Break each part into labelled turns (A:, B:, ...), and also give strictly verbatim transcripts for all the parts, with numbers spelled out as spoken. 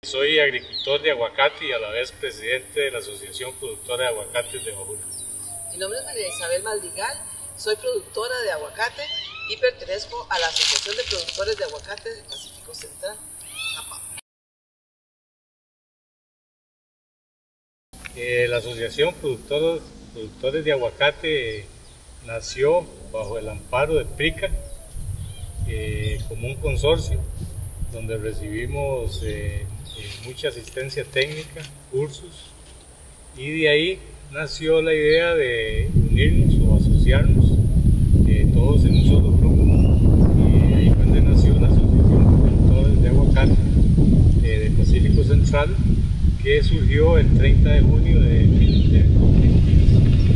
A: soy agricultor de aguacate y a la vez presidente de la Asociación Productora de Aguacates de Bajura.
B: Mi nombre es María Isabel Madrigal, soy productora de aguacate y pertenezco a la Asociación de Productores de Aguacate del Pacífico Central.
A: Eh, la Asociación Productores, Productores de Aguacate nació bajo el amparo de PRICA eh, como un consorcio donde recibimos eh, eh, mucha asistencia técnica, cursos, y de ahí nació la idea de unirnos o asociarnos eh, todos en un solo grupo. Y ahí fue donde nació la Asociación de Productores de Aguacate eh, del Pacífico Central, que surgió el treinta de junio de dos mil quince.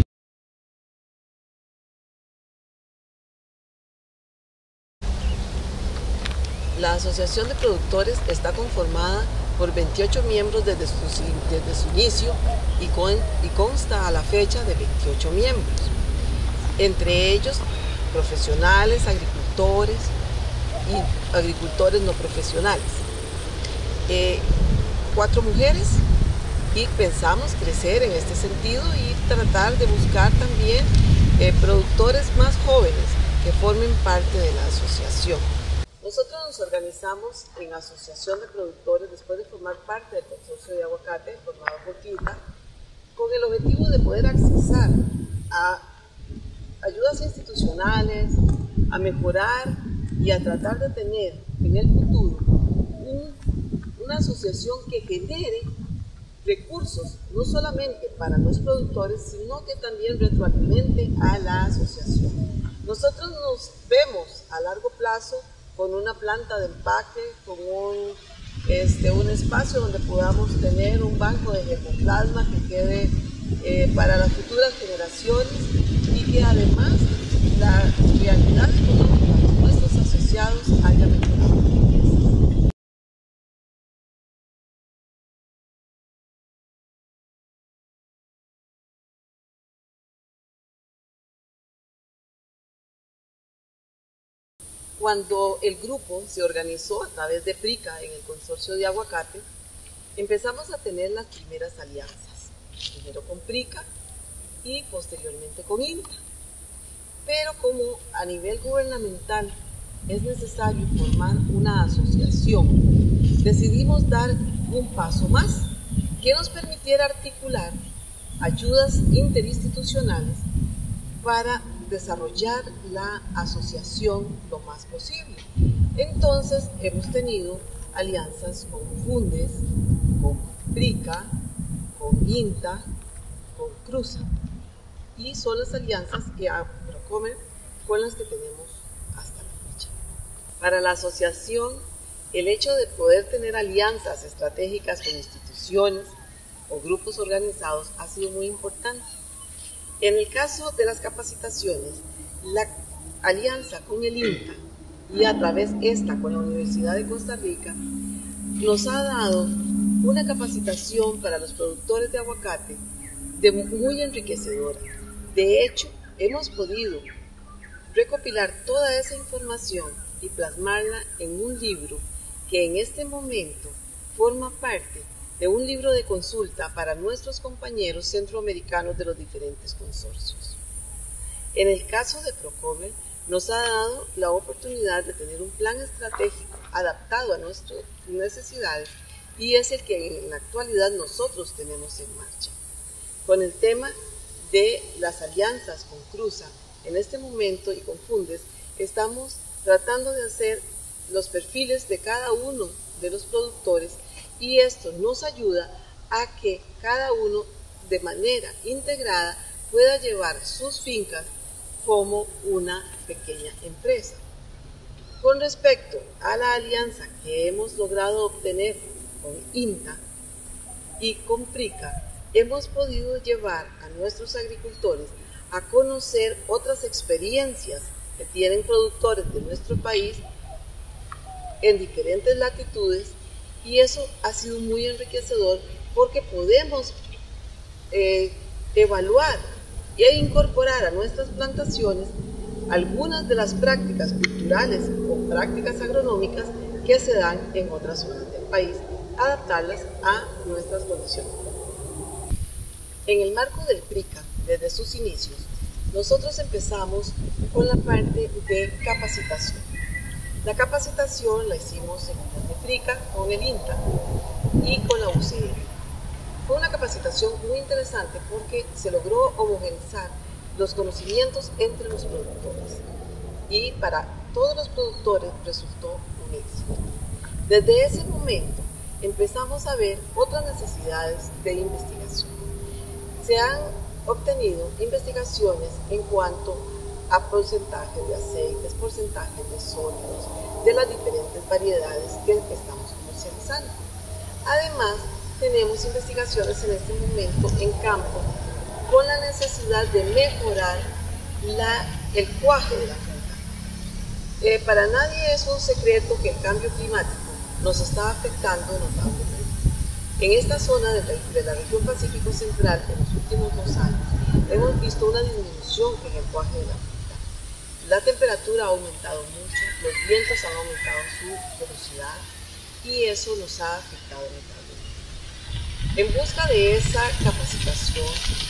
B: La Asociación de Productores está conformada por veintiocho miembros desde su, desde su inicio y, con, y consta a la fecha de veintiocho miembros, entre ellos profesionales, agricultores y agricultores no profesionales. Eh, cuatro mujeres, y pensamos crecer en este sentido y tratar de buscar también eh, productores más jóvenes que formen parte de la asociación. Nosotros nos organizamos en Asociación de Productores después de formar parte del consorcio de aguacate formado por Quinta, con el objetivo de poder accesar a ayudas institucionales, a mejorar y a tratar de tener en el futuro un, una asociación que genere recursos no solamente para los productores, sino que también retroalimente a la asociación. Nosotros nos vemos a largo plazo con una planta de empaque, con un, este, un espacio donde podamos tener un banco de germoplasma que quede eh, para las futuras generaciones y que además la realidad económica de nuestros asociados haya mejorado. Cuando el grupo se organizó a través de PRICA en el consorcio de aguacate, empezamos a tener las primeras alianzas, primero con PRICA y posteriormente con INTA. Pero como a nivel gubernamental es necesario formar una asociación, decidimos dar un paso más que nos permitiera articular ayudas interinstitucionales para desarrollar la asociación lo más posible. Entonces hemos tenido alianzas con Fundes, con PRICA, con INTA, con CRUZA, y son las alianzas que a Procomer con las que tenemos hasta la fecha. Para la asociación, el hecho de poder tener alianzas estratégicas con instituciones o grupos organizados ha sido muy importante. En el caso de las capacitaciones, la alianza con el INTA y a través esta con la Universidad de Costa Rica nos ha dado una capacitación para los productores de aguacate de muy enriquecedora. De hecho, hemos podido recopilar toda esa información y plasmarla en un libro que en este momento forma parte de un libro de consulta para nuestros compañeros centroamericanos de los diferentes consorcios. En el caso de Procomer, nos ha dado la oportunidad de tener un plan estratégico adaptado a nuestras necesidades y es el que en la actualidad nosotros tenemos en marcha. Con el tema de las alianzas con CRUZA, en este momento y con Fundes, estamos tratando de hacer los perfiles de cada uno de los productores y esto nos ayuda a que cada uno de manera integrada pueda llevar sus fincas como una pequeña empresa. Con respecto a la alianza que hemos logrado obtener con INTA y con PRICA, hemos podido llevar a nuestros agricultores a conocer otras experiencias que tienen productores de nuestro país en diferentes latitudes y eso ha sido muy enriquecedor porque podemos eh, evaluar e incorporar a nuestras plantaciones algunas de las prácticas culturales o prácticas agronómicas que se dan en otras zonas del país adaptarlas a nuestras condiciones. En el marco del PRICA, desde sus inicios, nosotros empezamos con la parte de capacitación. La capacitación la hicimos en el de PRICA con el INTA y con la U C R. Fue una capacitación muy interesante porque se logró homogeneizar los conocimientos entre los productores y para todos los productores resultó un éxito. Desde ese momento empezamos a ver otras necesidades de investigación. Se han obtenido investigaciones en cuanto a porcentajes de aceites, porcentajes de sólidos, de las diferentes variedades que estamos comercializando. Además, tenemos investigaciones en este momento en campo con la necesidad de mejorar la, el cuaje de la fruta. Eh, para nadie es un secreto que el cambio climático nos está afectando notablemente. En esta zona de la, de la región Pacífico Central, en los últimos dos años, hemos visto una disminución en el cuaje de la fruta. La temperatura ha aumentado mucho, los vientos han aumentado su velocidad y eso nos ha afectado notablemente. En busca de esa capacitación,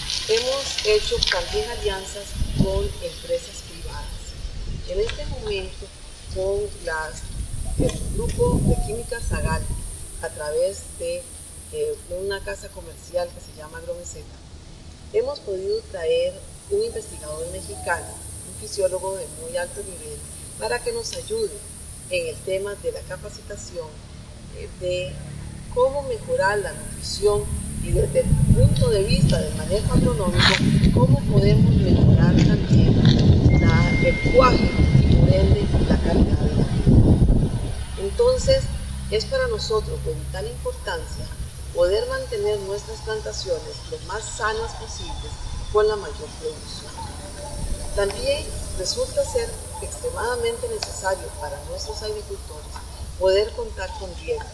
B: hemos hecho también alianzas con empresas privadas. En este momento, con las, el grupo de Química Sagal, a través de eh, una casa comercial que se llama Agromeseta, hemos podido traer un investigador mexicano, un fisiólogo de muy alto nivel, para que nos ayude en el tema de la capacitación, eh, de cómo mejorar la nutrición y desde el punto de vista del manejo agronómico, cómo podemos mejorar también la, el cuaje y por ende la calidad de la fruta. Entonces, es para nosotros de vital importancia poder mantener nuestras plantaciones lo más sanas posibles con la mayor producción. También resulta ser extremadamente necesario para nuestros agricultores poder contar con riego.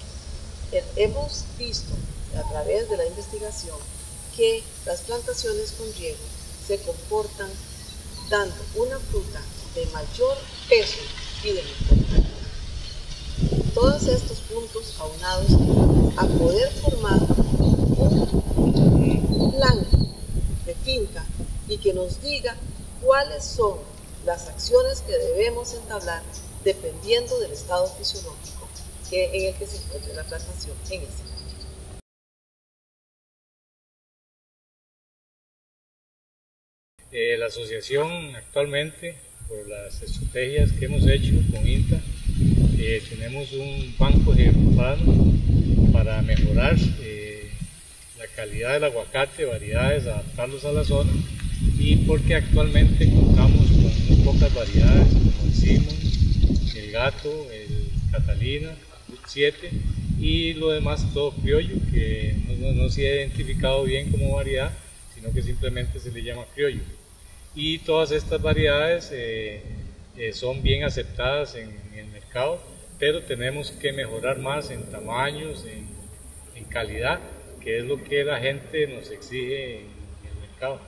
B: Hemos visto a través de la investigación que las plantaciones con riego se comportan dando una fruta de mayor peso y de mejor calidad. Todos estos puntos aunados a poder formar un plan de finca y que nos diga cuáles son las acciones que debemos entablar dependiendo del estado fisiológico que, en el que se encuentre la plantación en ese momento.
A: Eh, la asociación actualmente, por las estrategias que hemos hecho con INTA, eh, tenemos un banco ejecutado para mejorar eh, la calidad del aguacate, variedades, adaptarlos a la zona, y porque actualmente contamos con muy pocas variedades como el Simon, el Gato, el Catalina, el siete y lo demás todo criollo, que no, no, no se ha identificado bien como variedad, sino que simplemente se le llama criollo. Y todas estas variedades eh, eh, son bien aceptadas en, en el mercado, pero tenemos que mejorar más en tamaños, en, en calidad, que es lo que la gente nos exige en, en el mercado.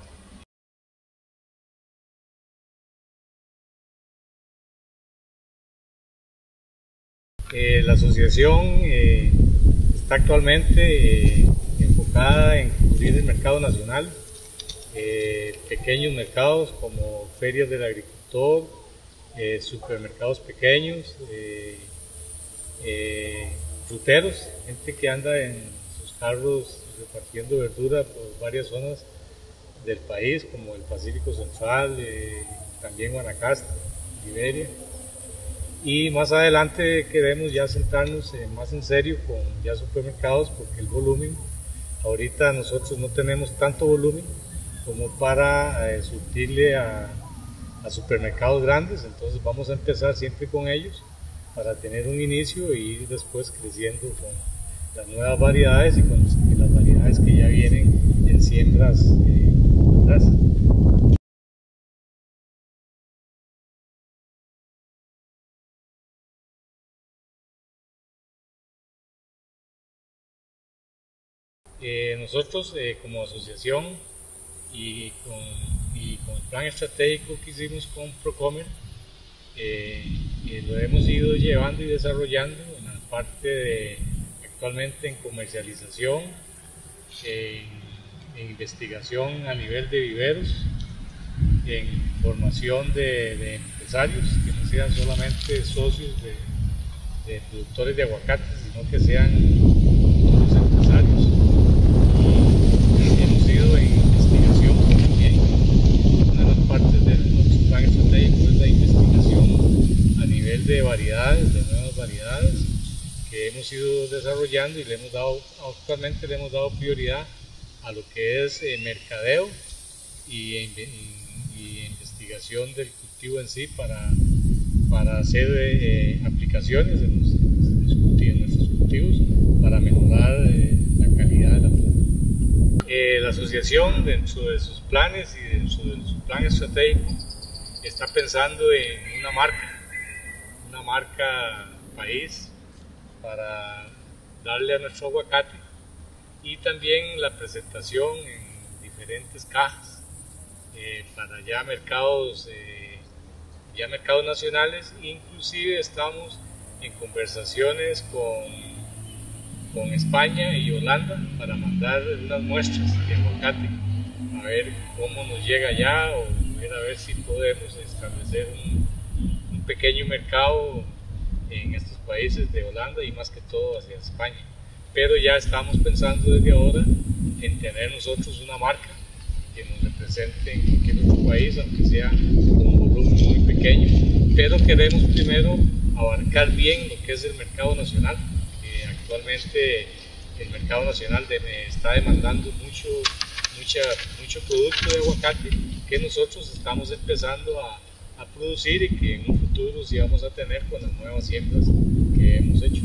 A: Eh, la asociación eh, está actualmente eh, enfocada en cubrir el mercado nacional, eh, pequeños mercados como ferias del agricultor, eh, supermercados pequeños, eh, eh, fruteros, gente que anda en sus carros repartiendo verdura por varias zonas del país como el Pacífico Central, eh, también Guanacaste, Liberia. Y más adelante queremos ya sentarnos eh, más en serio con ya supermercados, porque el volumen, ahorita nosotros no tenemos tanto volumen como para eh, surtirle a, a supermercados grandes, entonces vamos a empezar siempre con ellos para tener un inicio y ir después creciendo con las nuevas variedades y con las variedades que ya vienen en siembras eh, atrás. Eh, nosotros eh, como asociación y con, y con el plan estratégico que hicimos con Procomer, eh, eh, lo hemos ido llevando y desarrollando en la parte de actualmente en comercialización, en, en investigación a nivel de viveros, en formación de, de empresarios que no sean solamente socios de, de productores de aguacate, sino que sean los empresarios. Y hemos ido en investigación también. Una de las partes de nuestro plan estratégico es la investigación a nivel de variedades, de nuevas variedades que hemos ido desarrollando, y le hemos dado, actualmente le hemos dado prioridad a lo que es eh, mercadeo y, y, y investigación del cultivo en sí para, para hacer eh, aplicaciones en, los, en, los cultivos, en nuestros cultivos para mejorar eh, la calidad de la fruta. Eh, la asociación, dentro de sus planes y dentro de su plan estratégico, está pensando en una marca, una marca país para darle a nuestro aguacate, y también la presentación en diferentes cajas eh, para ya mercados, eh, ya mercados nacionales. Inclusive estamos en conversaciones con, con España y Holanda para mandar unas muestras de aguacate, a ver cómo nos llega allá, o ver a ver si podemos establecer un, un pequeño mercado en estos países de Holanda y más que todo hacia España. Pero ya estamos pensando desde ahora en tener nosotros una marca que nos represente en cualquier otro país, aunque sea un volumen muy pequeño, pero queremos primero abarcar bien lo que es el mercado nacional, que actualmente el mercado nacional de, está demandando mucho, mucha, mucho producto de aguacate que nosotros estamos empezando a, a producir, y que en un futuro sí vamos a tener con las nuevas siembras que hemos hecho.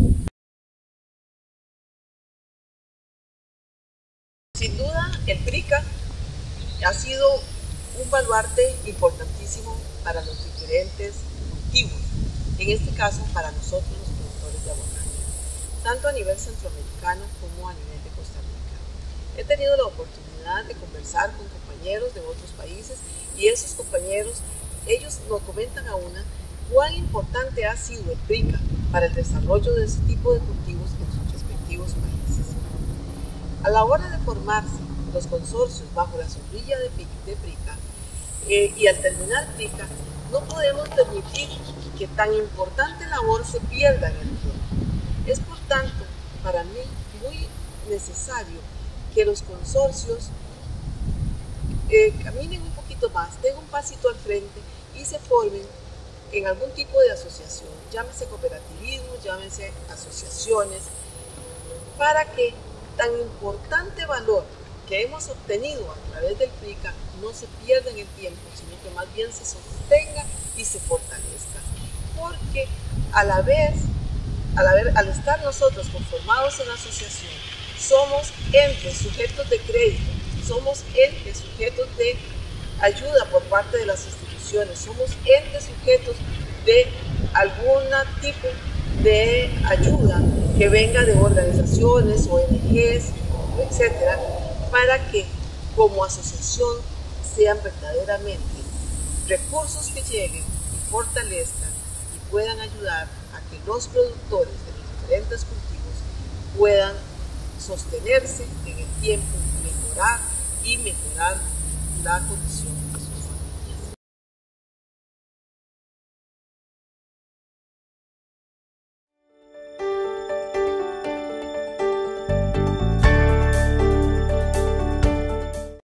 B: Sin duda, el PRICA ha sido un baluarte importantísimo para los diferentes cultivos, en este caso para nosotros los productores de aguacate, tanto a nivel centroamericano como a nivel de Costa Rica. He tenido la oportunidad de conversar con compañeros de otros países, y esos compañeros, ellos nos comentan a una cuán importante ha sido el PRICA para el desarrollo de ese tipo de cultivos en sus respectivos países. A la hora de formarse los consorcios bajo la sombrilla de PRICA, eh, y al terminar PRICA, no podemos permitir que tan importante labor se pierda en el tiempo. Es por tanto, para mí, muy necesario que los consorcios eh, caminen un poquito más, den un pasito al frente y se formen en algún tipo de asociación, llámese cooperativismo, llámese asociaciones, para que tan importante valor que hemos obtenido a través del PRICA no se pierda en el tiempo, sino que más bien se sostenga y se fortalezca. Porque a la vez, a la vez, al estar nosotros conformados en asociación, somos entes sujetos de crédito, somos entes sujetos de ayuda por parte de las instituciones, somos entes sujetos de algún tipo de ayuda que venga de organizaciones, O N Ges, etcétera, para que como asociación sean verdaderamente recursos que lleguen y fortalezcan y puedan ayudar a que los productores de los diferentes cultivos puedan sostenerse en el tiempo, mejorar y mejorar la condición